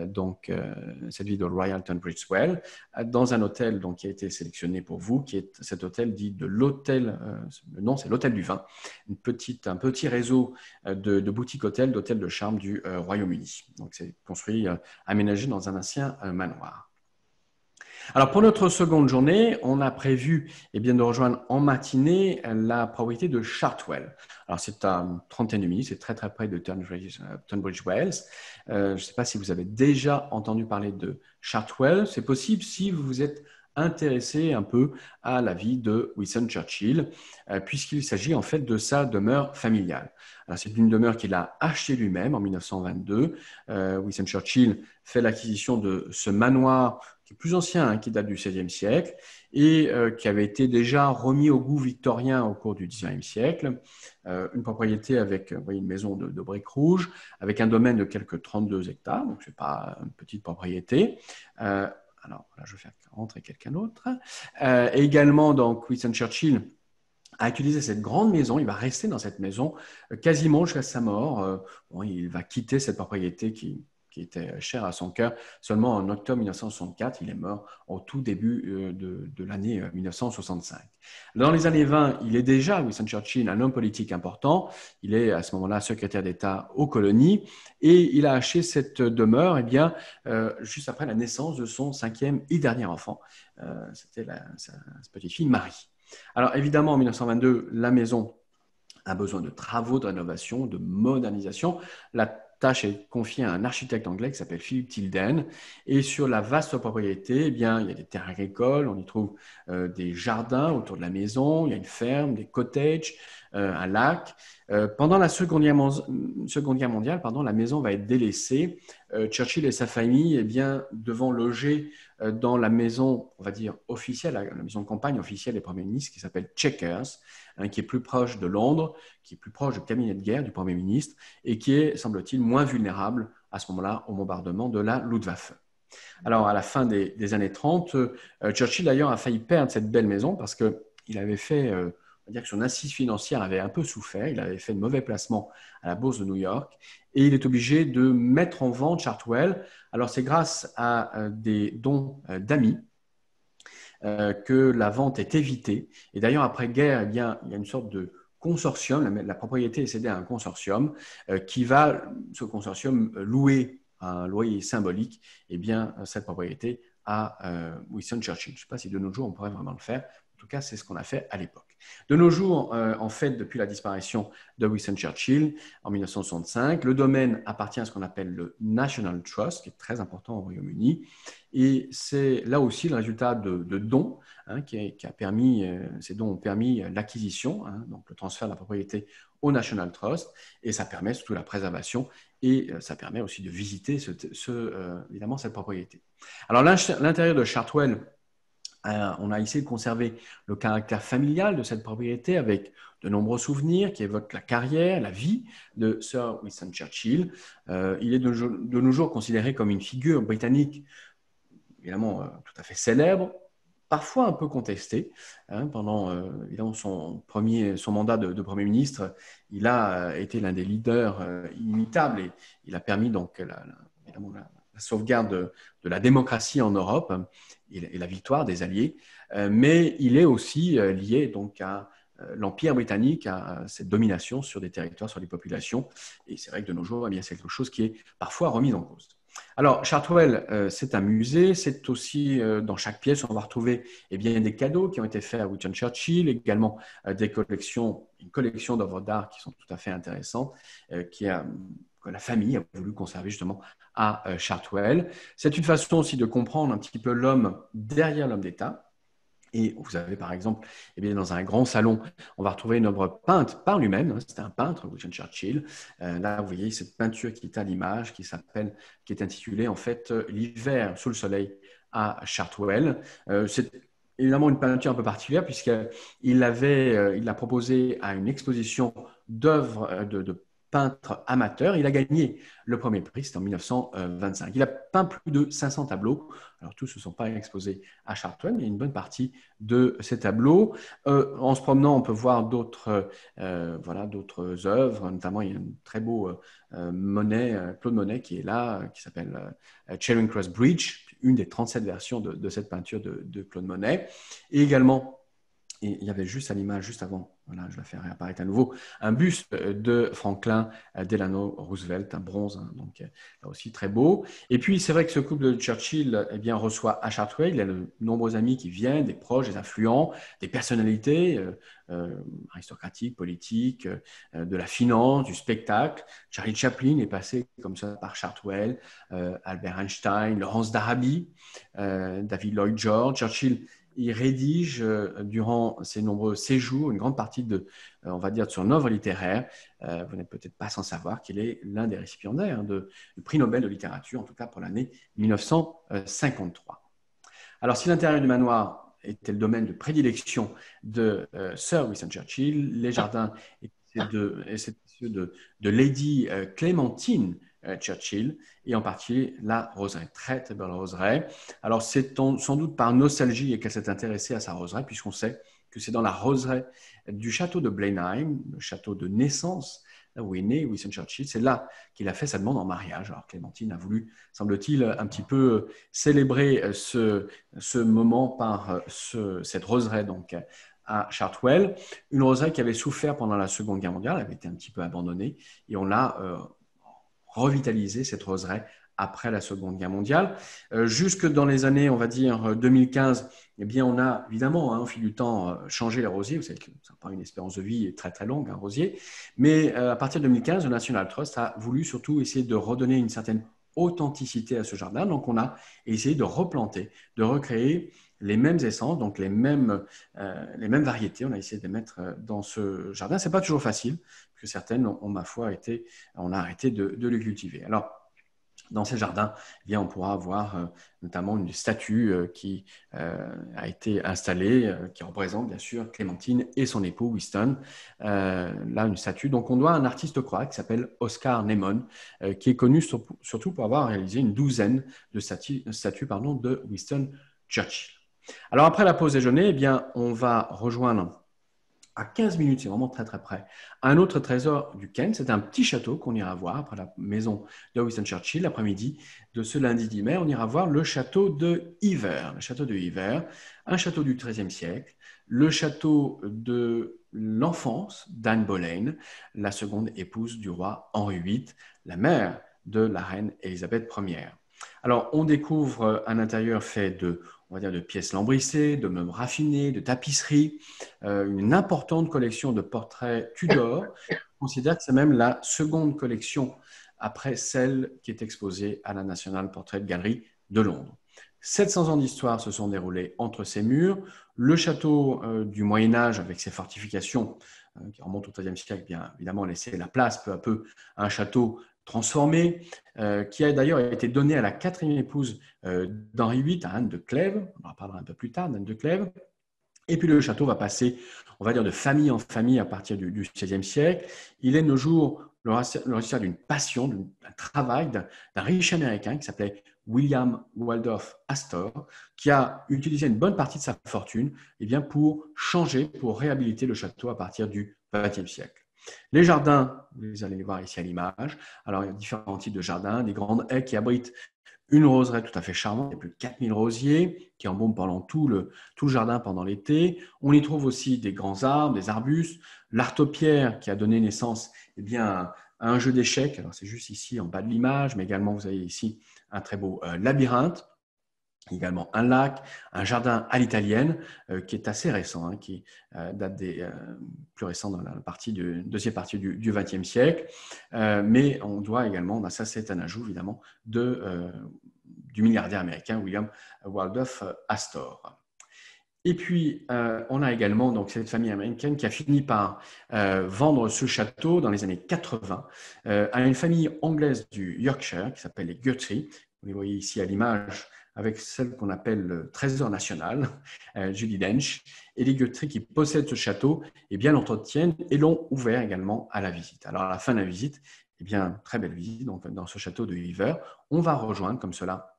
cette ville de Royal Tunbridge Wells, dans un hôtel donc, qui a été sélectionné pour vous, qui est cet hôtel dit de l'hôtel, le nom c'est l'hôtel du vin, un petit réseau de boutiques hôtels, d'hôtels de charme du Royaume-Uni. Donc c'est construit, aménagé dans un ancien manoir. Alors, pour notre seconde journée, on a prévu de rejoindre en matinée la propriété de Chartwell. Alors, c'est à une trentaine de minutes, c'est très très près de Tunbridge Wells. Je ne sais pas si vous avez déjà entendu parler de Chartwell. C'est possible si vous vous êtes intéressé un peu à la vie de Winston Churchill, puisqu'il s'agit en fait de sa demeure familiale. Alors, c'est une demeure qu'il a achetée lui-même en 1922. Winston Churchill fait l'acquisition de ce manoir qui est plus ancien, hein, qui date du XVIe siècle et qui avait été déjà remis au goût victorien au cours du XIXe siècle. Une propriété avec une maison de briques rouges, avec un domaine de quelques 32 hectares, donc ce n'est pas une petite propriété. Alors, là, je vais faire rentrer quelqu'un d'autre. Et également, donc, Winston Churchill a utilisé cette grande maison. Il va rester dans cette maison quasiment jusqu'à sa mort. Il va quitter cette propriété qui était chère à son cœur seulement en octobre 1964. Il est mort au tout début de l'année 1965. Dans les années 20, il est déjà, Winston Churchill, un homme politique important. Il est à ce moment-là secrétaire d'État aux colonies et il a acheté cette demeure juste après la naissance de son cinquième et dernier enfant. C'était sa petite fille Marie. Alors évidemment, en 1922, la maison a besoin de travaux, de rénovation, de modernisation. La tâche est confiée à un architecte anglais qui s'appelle Philip Tilden. Et sur la vaste propriété, il y a des terres agricoles, on y trouve des jardins autour de la maison, il y a une ferme, des cottages, un lac. Pendant la Seconde Guerre mondiale, la maison va être délaissée. Churchill et sa famille devront loger dans la maison, on va dire, officielle, la maison de campagne officielle des premiers ministres qui s'appelle Chequers, hein, qui est plus proche de Londres, qui est plus proche du cabinet de guerre du Premier ministre et qui est, semble-t-il, moins vulnérable à ce moment-là au bombardement de la Luftwaffe. Alors, à la fin des années 30, Churchill, d'ailleurs, a failli perdre cette belle maison parce qu'il avait fait, on va dire que son assise financière avait un peu souffert. Il avait fait de mauvais placements à la bourse de New York et il est obligé de mettre en vente Chartwell. Alors, c'est grâce à des dons d'amis que la vente est évitée. Et d'ailleurs, après-guerre, il y a une sorte de consortium, la propriété est cédée à un consortium qui va, ce consortium, louer un loyer symbolique cette propriété à Winston Churchill. Je ne sais pas si de nos jours on pourrait vraiment le faire. En tout cas, c'est ce qu'on a fait à l'époque. De nos jours, en fait, depuis la disparition de Winston Churchill en 1965, le domaine appartient à ce qu'on appelle le National Trust, qui est très important au Royaume-Uni. Et c'est là aussi le résultat de dons, hein, ces dons ont permis l'acquisition, hein, donc le transfert de la propriété au National Trust, et ça permet surtout la préservation et ça permet aussi de visiter évidemment cette propriété. Alors l'intérieur de Chartwell, on a essayé de conserver le caractère familial de cette propriété avec de nombreux souvenirs qui évoquent la carrière, la vie de Sir Winston Churchill. Il est de nos jours considéré comme une figure britannique évidemment tout à fait célèbre, parfois un peu contesté. Hein, pendant évidemment son mandat de Premier ministre, il a été l'un des leaders inimitables et il a permis donc évidemment la sauvegarde de la démocratie en Europe et la victoire des Alliés. Mais il est aussi lié donc à l'Empire britannique, à cette domination sur des territoires, sur des populations. Et c'est vrai que de nos jours, c'est quelque chose qui est parfois remis en cause. Alors, Chartwell, c'est un musée. C'est aussi, dans chaque pièce, on va retrouver des cadeaux qui ont été faits à Winston Churchill, également une collection d'œuvres d'art qui sont tout à fait intéressantes, que la famille a voulu conserver justement à Chartwell. C'est une façon aussi de comprendre un petit peu l'homme derrière l'homme d'État. Et vous avez par exemple, dans un grand salon, on va retrouver une œuvre peinte par lui-même. Hein, c'était un peintre, Winston Churchill. Là, vous voyez cette peinture qui est à l'image, qui est intitulée en fait L'hiver sous le soleil à Chartwell. C'est évidemment une peinture un peu particulière puisqu'il l'a proposé à une exposition d'œuvres de peintre amateur. Il a gagné le premier prix, c'était en 1925. Il a peint plus de 500 tableaux. Alors, tous ne sont pas exposés à Chartwell, mais il y a une bonne partie de ces tableaux. En se promenant, on peut voir d'autres œuvres. Notamment, il y a un très beau Claude Monet qui est là, qui s'appelle Charing Cross Bridge, une des 37 versions de cette peinture de Claude Monet. Et également, Et il y avait juste à l'image, juste avant, voilà, je la fais réapparaître à nouveau, un buste de Franklin Delano Roosevelt, un bronze, hein, donc là aussi très beau. Et puis, c'est vrai que ce couple de Churchill eh bien, reçoit à Chartwell, il y a de nombreux amis qui viennent, des proches, des influents, des personnalités aristocratiques, politiques, de la finance, du spectacle. Charlie Chaplin est passé comme ça par Chartwell, Albert Einstein, Laurence d'Arabie, David Lloyd George. Churchill il rédige durant ses nombreux séjours une grande partie de, on va dire, de son œuvre littéraire. Vous n'êtes peut-être pas sans savoir qu'il est l'un des récipiendaires du prix Nobel de littérature, en tout cas pour l'année 1953. Alors, si l'intérieur du manoir était le domaine de prédilection de Sir Winston Churchill, les jardins étaient ceux de Lady Clémentine Churchill, et en particulier la roseraie, très très belle roseraie. Alors c'est sans doute par nostalgie qu'elle s'est intéressée à sa roseraie, puisqu'on sait que c'est dans la roseraie du château de Blenheim, le château de naissance, là où est né Winston Churchill, c'est là qu'il a fait sa demande en mariage. Alors Clémentine a voulu, semble-t-il, un petit peu célébrer ce moment par cette roseraie donc à Chartwell, une roseraie qui avait souffert pendant la Seconde Guerre mondiale, avait été un petit peu abandonnée, et on l'a revitalisé cette roseraie après la Seconde Guerre mondiale. Jusque dans les années, on va dire, 2015, eh bien, on a évidemment, au fil du temps, changé les rosiers. Vous savez que ça prend une espérance de vie très très longue, un rosier. Mais à partir de 2015, le National Trust a voulu surtout essayer de redonner une certaine authenticité à ce jardin. Donc, on a essayé de replanter, de recréer les mêmes essences, donc les mêmes variétés. On a essayé de les mettre dans ce jardin. Ce n'est pas toujours facile, parce que certaines ont, ma foi, on a arrêté de les cultiver. Alors, dans ces jardins, eh bien, on pourra voir notamment une statue qui a été installée, qui représente bien sûr Clémentine et son époux Winston. Là, une statue. Donc, on doit à un artiste croate qui s'appelle Oscar Neman, qui est connu surtout pour avoir réalisé une douzaine de statues de Winston Churchill. Alors, après la pause déjeuner, eh bien, on va rejoindre à 15 minutes, c'est vraiment très très près, un autre trésor du Kent. C'est un petit château qu'on ira voir après la maison de Winston Churchill. L'après-midi de ce lundi 10 mai, on ira voir le château de Hever. Le château de Hever, un château du XIIIe siècle, le château de l'enfance d'Anne Boleyn, la seconde épouse du roi Henri VIII, la mère de la reine Élisabeth Ier. Alors, on découvre un intérieur fait de, on va dire, de pièces lambrissées, de meubles raffinés, de tapisseries, une importante collection de portraits Tudor. On considère que c'est même la seconde collection après celle qui est exposée à la National Portrait Gallery de Londres. 700 ans d'histoire se sont déroulés entre ces murs. Le château du Moyen-Âge, avec ses fortifications qui remontent au XIIIe siècle, bien évidemment laissé la place peu à peu à un château transformé, qui a d'ailleurs été donné à la quatrième épouse d'Henri VIII, à Anne de Clèves. On en parlera un peu plus tard d'Anne de Clèves. Et puis le château va passer, on va dire, de famille en famille à partir du XVIe siècle. Il est de nos jours le résultat d'une passion, d'un travail d'un riche américain qui s'appelait William Waldorf Astor, qui a utilisé une bonne partie de sa fortune pour changer, pour réhabiliter le château à partir du XXe siècle. Les jardins, vous allez les voir ici à l'image. Alors, il y a différents types de jardins, des grandes haies qui abritent une roseraie tout à fait charmante, il y a plus de 4000 rosiers qui embaument pendant tout le jardin pendant l'été. On y trouve aussi des grands arbres, des arbustes, l'artopiaire qui a donné naissance à un jeu d'échecs. Alors, c'est juste ici en bas de l'image, mais également, vous avez ici un très beau labyrinthe. Également un lac, un jardin à l'italienne qui est assez récent, qui date des plus récents dans la deuxième partie du XXe siècle. Mais on doit également, ça c'est un ajout évidemment, du milliardaire américain William Waldorf Astor. Et puis, on a également donc, cette famille américaine qui a fini par vendre ce château dans les années 80 à une famille anglaise du Yorkshire qui s'appelle les Guthrie. Vous les voyez ici à l'image, avec celle qu'on appelle le trésor national, Judi Dench, et les Guthrie qui possèdent ce château, l'entretiennent et l'ont ouvert également à la visite. Alors, à la fin de la visite, très belle visite donc, dans ce château de Hever, on va rejoindre comme cela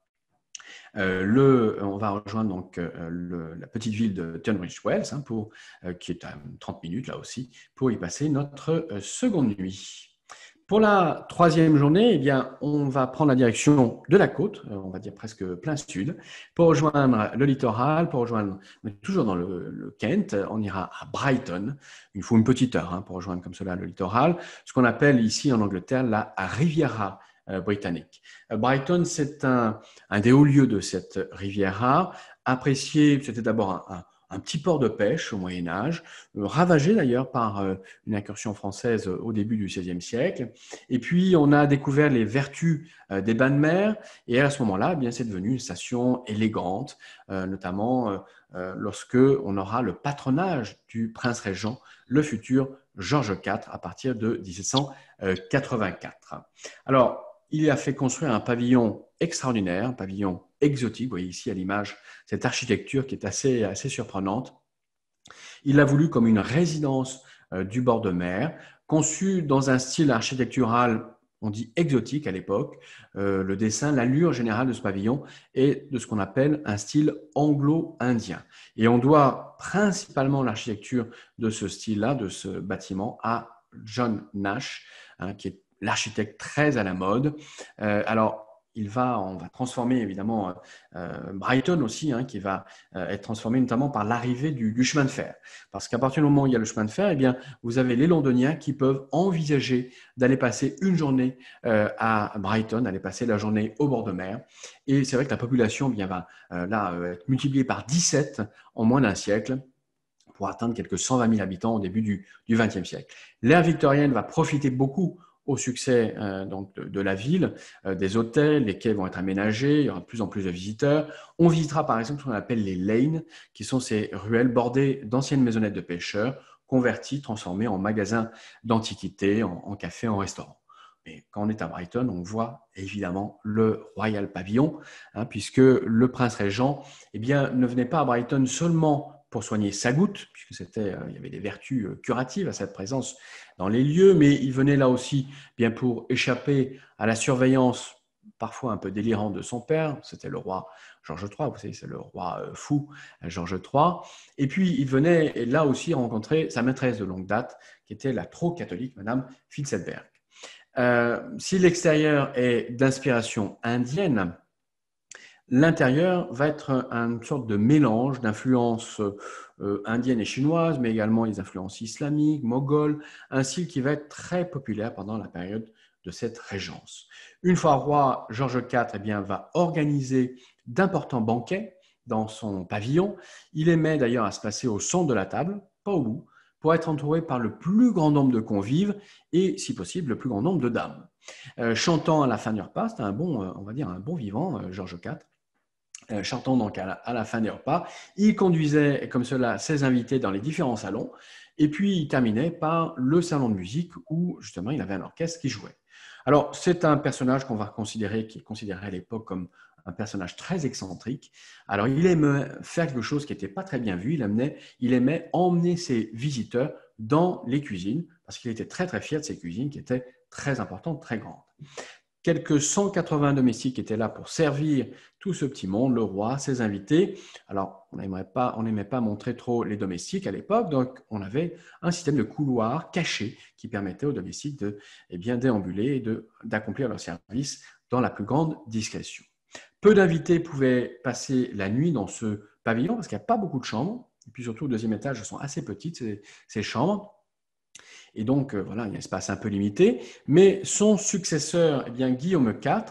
on va rejoindre donc la petite ville de Tunbridge Wells, qui est à 30 minutes là aussi, pour y passer notre seconde nuit. Pour la troisième journée, eh bien, on va prendre la direction de la côte, on va dire presque plein sud, pour rejoindre le littoral, pour rejoindre, mais toujours dans le Kent, on ira à Brighton. Il faut une petite heure pour rejoindre comme cela le littoral, ce qu'on appelle ici en Angleterre la Riviera britannique. Brighton, c'est un des hauts lieux de cette Riviera, apprécié, c'était d'abord un petit port de pêche au Moyen Âge, ravagé d'ailleurs par une incursion française au début du XVIe siècle. Et puis, on a découvert les vertus des bains de mer. Et à ce moment-là, eh bien, c'est devenu une station élégante, notamment lorsque on aura le patronage du prince régent, le futur Georges IV, à partir de 1784. Alors, il a fait construire un pavillon extraordinaire, un pavillon exotique. Vous voyez ici à l'image cette architecture qui est assez surprenante. Il l'a voulu comme une résidence du bord de mer, conçue dans un style architectural, on dit exotique à l'époque. Le dessin, l'allure générale de ce pavillon est de ce qu'on appelle un style anglo-indien. Et on doit principalement l'architecture de ce style-là, de ce bâtiment, à John Nash, qui est l'architecte très à la mode. Alors, on va transformer évidemment Brighton aussi, qui va être transformé notamment par l'arrivée du chemin de fer. Parce qu'à partir du moment où il y a le chemin de fer, eh bien, vous avez les Londoniens qui peuvent envisager d'aller passer une journée à Brighton, d'aller passer la journée au bord de mer. Et c'est vrai que la population va être multipliée par 17 en moins d'un siècle, pour atteindre quelques 120 000 habitants au début du XXe siècle. L'ère victorienne va profiter beaucoup au succès donc de la ville, des hôtels, les quais vont être aménagés, il y aura de plus en plus de visiteurs. On visitera par exemple ce qu'on appelle les lanes, qui sont ces ruelles bordées d'anciennes maisonnettes de pêcheurs, converties, transformées en magasins d'antiquités, en cafés, en restaurants. Mais quand on est à Brighton, on voit évidemment le Royal Pavillon, puisque le prince régent ne venait pas à Brighton seulement pour soigner sa goutte, puisque il y avait des vertus curatives à cette présence dans les lieux, mais il venait là aussi bien pour échapper à la surveillance parfois un peu délirante de son père, c'était le roi Georges III, vous savez, c'est le roi fou Georges III, et puis il venait là aussi rencontrer sa maîtresse de longue date, qui était la trop catholique Madame Fitzelberg. Si l'extérieur est d'inspiration indienne, l'intérieur va être une sorte de mélange d'influences indiennes et chinoises, mais également les influences islamiques, mogholes, un style qui va être très populaire pendant la période de cette régence. Une fois roi, Georges IV va organiser d'importants banquets dans son pavillon. Il aimait d'ailleurs à se placer au centre de la table, pas au bout, pour être entouré par le plus grand nombre de convives et, si possible, le plus grand nombre de dames. Chantant à la fin du repas, c'était on va dire un bon vivant, Georges IV. Chantant donc à la fin des repas. Il conduisait comme cela ses invités dans les différents salons et puis il terminait par le salon de musique où justement il avait un orchestre qui jouait. Alors c'est un personnage qui est considéré à l'époque comme un personnage très excentrique. Alors il aimait faire quelque chose qui n'était pas très bien vu, il aimait emmener ses visiteurs dans les cuisines parce qu'il était très très fier de ses cuisines qui étaient très importantes, très grandes. Quelques 180 domestiques étaient là pour servir tout ce petit monde, le roi, ses invités. Alors, on n'aimait pas montrer trop les domestiques à l'époque, donc on avait un système de couloirs cachés qui permettait aux domestiques de déambuler et d'accomplir leur service dans la plus grande discrétion. Peu d'invités pouvaient passer la nuit dans ce pavillon parce qu'il n'y a pas beaucoup de chambres. Et puis surtout, au deuxième étage, elles sont assez petites, ces chambres. Et donc, voilà, il y a un espace un peu limité. Mais son successeur, Guillaume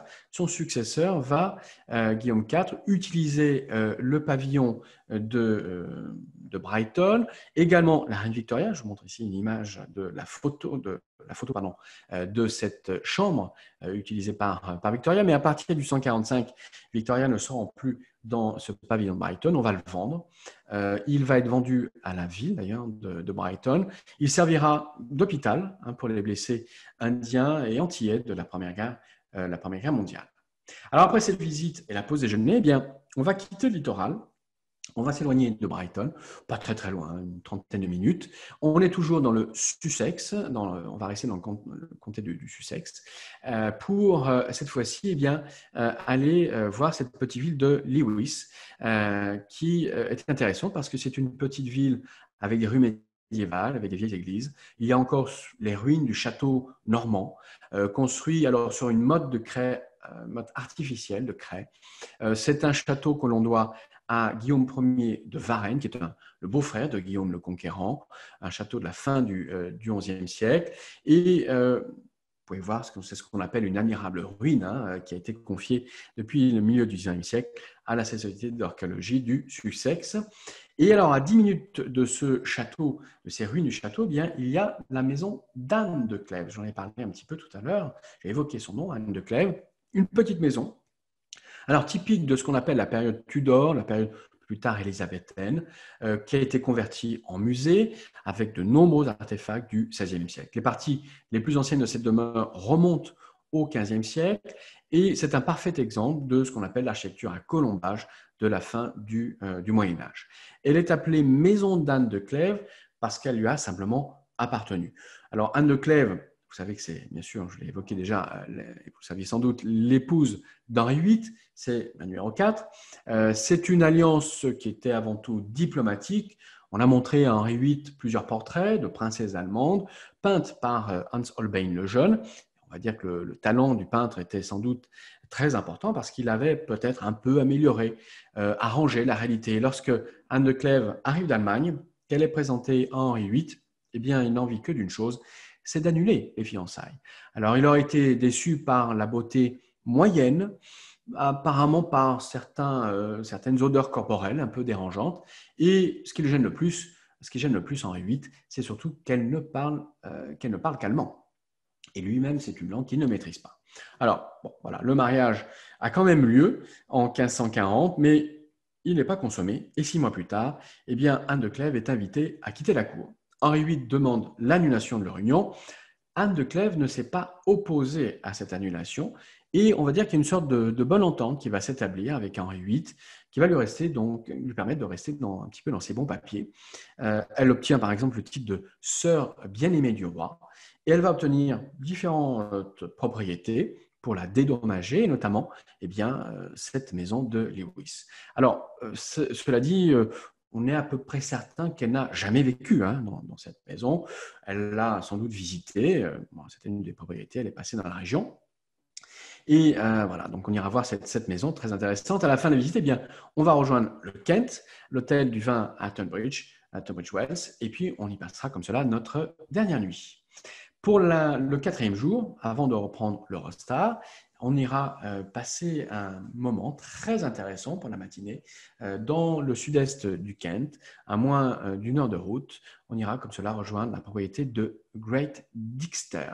IV, utiliser le pavillon de Brighton. Également, la reine Victoria, je vous montre ici une image de la photo de cette chambre utilisée par Victoria. Mais à partir du 145, Victoria ne se rend plus dans ce pavillon de Brighton. On va le vendre. Il va être vendu à la ville, d'ailleurs, de Brighton. Il servira d'hôpital pour les blessés indiens et antillais de la Première Guerre mondiale. Alors, après cette visite et la pause déjeuner, on va quitter le littoral. On va s'éloigner de Brighton, pas très très loin, une trentaine de minutes. On est toujours dans le Sussex, on va rester dans le comté du Sussex, pour cette fois-ci aller voir cette petite ville de Lewes, qui est intéressante parce que c'est une petite ville avec des rues médiévale avec des vieilles églises. Il y a encore les ruines du château normand, construit alors sur une motte de craie, motte artificielle de craie. C'est un château que l'on doit à Guillaume Ier de Varennes, qui est le beau-frère de Guillaume le Conquérant, un château de la fin du XIe siècle. Et vous pouvez voir, c'est ce qu'on appelle une admirable ruine, hein, qui a été confiée depuis le milieu du XIXe siècle à la Société d'archéologie du Sussex. Et alors, à 10 minutes de ce château, de ces ruines du château, eh bien, il y a la maison d'Anne de Clèves. J'en ai parlé un petit peu tout à l'heure, j'ai évoqué son nom, Anne de Clèves, une petite maison. Alors, typique de ce qu'on appelle la période Tudor, la période plus tard élisabéthaine, qui a été convertie en musée avec de nombreux artefacts du XVIe siècle. Les parties les plus anciennes de cette demeure remontent au XVe siècle et c'est un parfait exemple de ce qu'on appelle l'architecture à colombage de la fin du Moyen-Âge. Elle est appelée Maison d'Anne de Clèves parce qu'elle lui a simplement appartenu. Alors, Anne de Clèves, vous savez que c'est, bien sûr, je l'ai évoqué déjà, vous saviez sans doute, l'épouse d'Henri VIII, c'est la numéro 4. C'est une alliance qui était avant tout diplomatique. On a montré à Henri VIII plusieurs portraits de princesses allemandes, peintes par Hans Holbein le Jeune. On va dire que le talent du peintre était sans doute très important parce qu'il avait peut-être un peu amélioré, arrangé la réalité. Lorsque Anne de Clèves arrive d'Allemagne, qu'elle est présentée à Henri VIII, eh bien, il n'envie que d'une chose, c'est d'annuler les fiançailles. Alors, il aurait été déçu par la beauté moyenne, apparemment par certaines odeurs corporelles un peu dérangeantes. Et ce qui gêne le plus Henri VIII, c'est surtout qu'elle ne parle qu'allemand. Et lui-même, c'est une langue qu'il ne maîtrise pas. Alors, bon, voilà, le mariage a quand même lieu en 1540, mais il n'est pas consommé. Et 6 mois plus tard, eh bien, Anne de Clèves est invitée à quitter la cour. Henri VIII demande l'annulation de leur union. Anne de Clèves ne s'est pas opposée à cette annulation et on va dire qu'il y a une sorte de bonne entente qui va s'établir avec Henri VIII qui va lui permettre de rester un petit peu dans ses bons papiers. Elle obtient par exemple le titre de sœur bien-aimée du roi et elle va obtenir différentes propriétés pour la dédommager, et notamment cette maison de Lewis. Alors, cela dit, on est à peu près certain qu'elle n'a jamais vécu dans cette maison. Elle l'a sans doute visitée. C'était une des propriétés, elle est passée dans la région. Et voilà, donc on ira voir cette maison très intéressante. À la fin de la visite, eh bien, on va rejoindre le Kent, l'hôtel du vin à Tunbridge Wells, et puis on y passera comme cela notre dernière nuit. Pour le 4e jour, avant de reprendre l'Eurostar, on ira passer un moment très intéressant pour la matinée dans le sud-est du Kent, à moins d'une heure de route. On ira comme cela rejoindre la propriété de Great Dixter.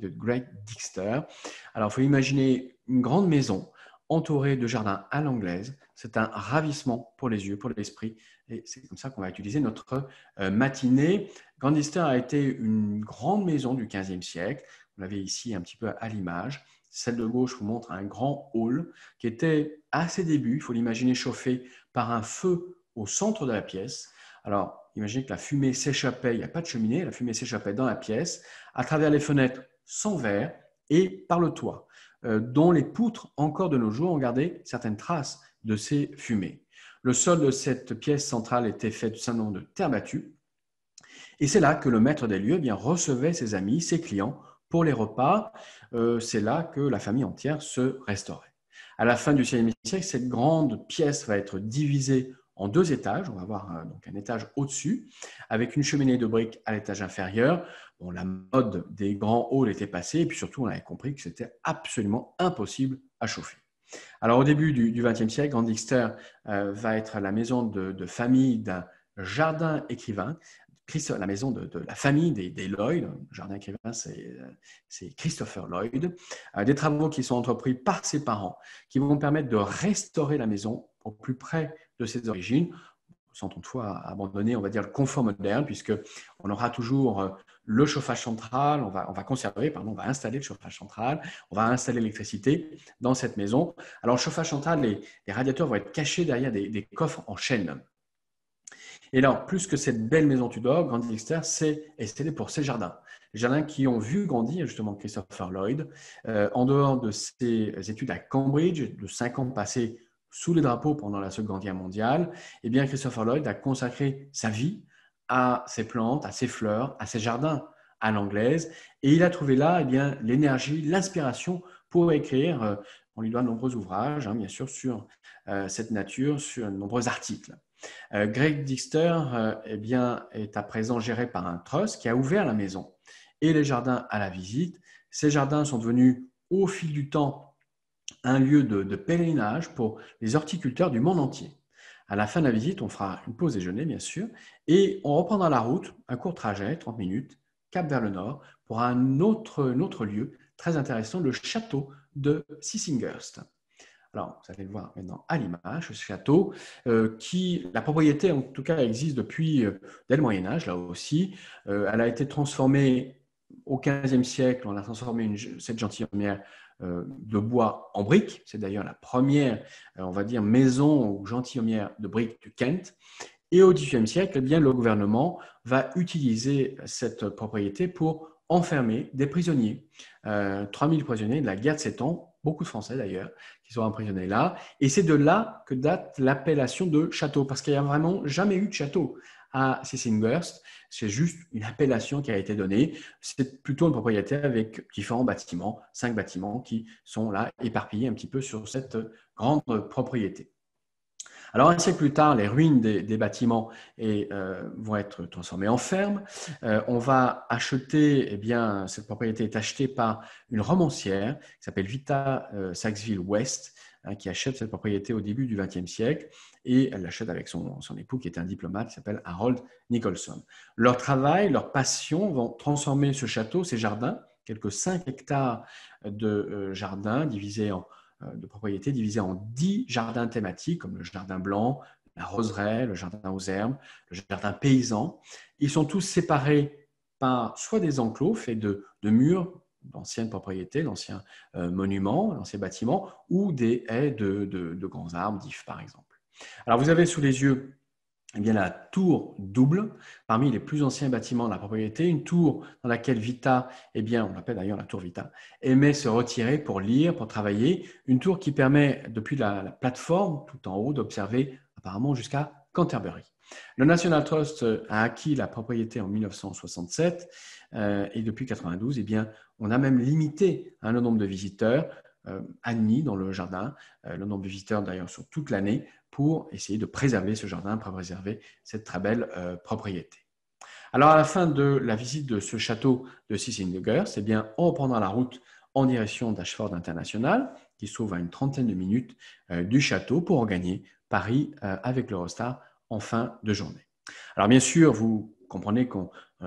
Alors, il faut imaginer une grande maison entourée de jardins à l'anglaise. C'est un ravissement pour les yeux, pour l'esprit. Et c'est comme ça qu'on va utiliser notre matinée. Great Dixter a été une grande maison du XVe siècle. Vous l'avez ici un petit peu à l'image. Celle de gauche vous montre un grand hall qui était à ses débuts, il faut l'imaginer chauffé par un feu au centre de la pièce. Alors, imaginez que la fumée s'échappait, il n'y a pas de cheminée, la fumée s'échappait dans la pièce, à travers les fenêtres sans verre et par le toit, dont les poutres, encore de nos jours, ont gardé certaines traces de ces fumées. Le sol de cette pièce centrale était fait de simplement de terre battue. Et c'est là que le maître des lieux recevait ses amis, ses clients, pour les repas. C'est là que la famille entière se restaurait. À la fin du XVIe siècle, cette grande pièce va être divisée en 2 étages. On va avoir donc un étage au-dessus, avec une cheminée de briques à l'étage inférieur. Bon, la mode des grands halls était passée, et puis surtout, on avait compris que c'était absolument impossible à chauffer. Alors, au début du XXe siècle, Great Dixter va être la maison de famille d'un jardin écrivain, la maison de la famille des Lloyd. Le jardin écrivain, c'est Christopher Lloyd. Des travaux qui sont entrepris par ses parents, qui vont permettre de restaurer la maison au plus près de ses origines, sans toutefois abandonner, on va dire, le confort moderne, puisqu'on aura toujours le chauffage central, on va installer le chauffage central, on va installer l'électricité dans cette maison. Alors, le chauffage central, les radiateurs vont être cachés derrière des coffres en chêne. Et alors, plus que cette belle maison Tudor, Great Dixter est cédé pour ses jardins. Les jardins qui ont vu grandir justement Christopher Lloyd. En dehors de ses études à Cambridge, de 5 ans passés sous les drapeaux pendant la Seconde Guerre mondiale, eh bien Christopher Lloyd a consacré sa vie à ses plantes, à ses fleurs, à ses jardins à l'anglaise. Et il a trouvé là eh bien, l'énergie, l'inspiration pour écrire. On lui doit de nombreux ouvrages, hein, bien sûr, sur cette nature, sur de nombreux articles. Greg Dixter eh bien, est à présent géré par un trust qui a ouvert la maison et les jardins à la visite. Ces jardins sont devenus, au fil du temps, un lieu de pèlerinage pour les horticulteurs du monde entier. À la fin de la visite, on fera une pause déjeuner, bien sûr, et on reprendra la route, un court trajet, 30 minutes, cap vers le nord, pour un autre lieu très intéressant, le château de Sissinghurst. Alors, vous allez le voir maintenant à l'image, ce château, la propriété en tout cas existe depuis dès le Moyen-Âge, là aussi. Elle a été transformée au XVe siècle, on a transformé cette gentilhommière de bois en briques. C'est d'ailleurs la première, on va dire, maison ou gentilhommière de briques du Kent. Et au XVIIIe siècle, eh bien, le gouvernement va utiliser cette propriété pour enfermer des prisonniers. 3000 prisonniers de la guerre de 7 ans, beaucoup de Français d'ailleurs, qui sont emprisonnés là. Et c'est de là que date l'appellation de château, parce qu'il n'y a vraiment jamais eu de château à Sissinghurst. C'est juste une appellation qui a été donnée. C'est plutôt une propriété avec différents bâtiments, 5 bâtiments qui sont là éparpillés un petit peu sur cette grande propriété. Alors, un siècle plus tard, les ruines des bâtiments vont être transformées en fermes. On va acheter, eh bien, cette propriété est achetée par une romancière qui s'appelle Vita Saxville West, hein, qui achète cette propriété au début du XXe siècle et elle l'achète avec son époux qui est un diplomate qui s'appelle Harold Nicholson. Leur travail, leur passion vont transformer ce château, ces jardins, quelques 5 hectares de jardins de propriétés divisées en 10 jardins thématiques, comme le jardin blanc, la roseraie, le jardin aux herbes, le jardin paysan. Ils sont tous séparés par soit des enclos faits de murs d'anciennes propriétés, d'anciens monuments, d'anciens bâtiments, ou des haies de grands arbres, d'ifs par exemple. Alors vous avez sous les yeux eh bien, la tour double, parmi les plus anciens bâtiments de la propriété, une tour dans laquelle Vita, eh bien, on l'appelle d'ailleurs la tour Vita, aimait se retirer pour lire, pour travailler, une tour qui permet, depuis la plateforme tout en haut, d'observer apparemment jusqu'à Canterbury. Le National Trust a acquis la propriété en 1967 et depuis 1992, eh bien, on a même limité le nombre de visiteurs admis dans le jardin, le nombre de visiteurs d'ailleurs sur toute l'année, pour essayer de préserver ce jardin, pour préserver cette très belle propriété. Alors, à la fin de la visite de ce château de Sissinghurst, eh bien, on reprendra la route en direction d'Ashford International, qui se trouve à une trentaine de minutes du château, pour regagner Paris avec l'Eurostar en fin de journée. Alors, bien sûr, vous comprenez qu'on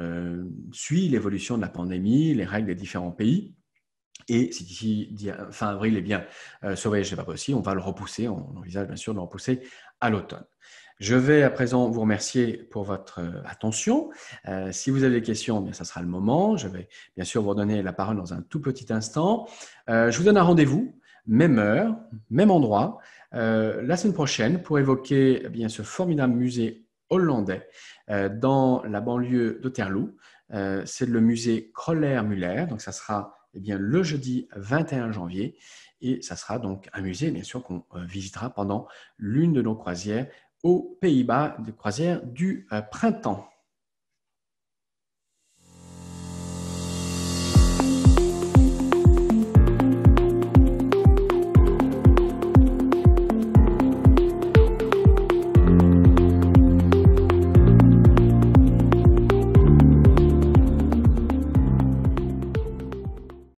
suit l'évolution de la pandémie, les règles des différents pays. Et si d'ici fin avril, eh bien, ce voyage n'est pas possible, on va le repousser, on envisage bien sûr de le repousser à l'automne. Je vais à présent vous remercier pour votre attention. Si vous avez des questions, bien, ça sera le moment. Je vais bien sûr vous redonner la parole dans un tout petit instant. Je vous donne un rendez-vous, même heure, même endroit, la semaine prochaine pour évoquer eh bien, ce formidable musée hollandais dans la banlieue d'Otterloo. C'est le musée Kröller-Müller, donc ça sera eh bien, le jeudi 21 janvier. Et ça sera donc un musée, bien sûr, qu'on visitera pendant l'une de nos croisières aux Pays-Bas, des croisières du printemps.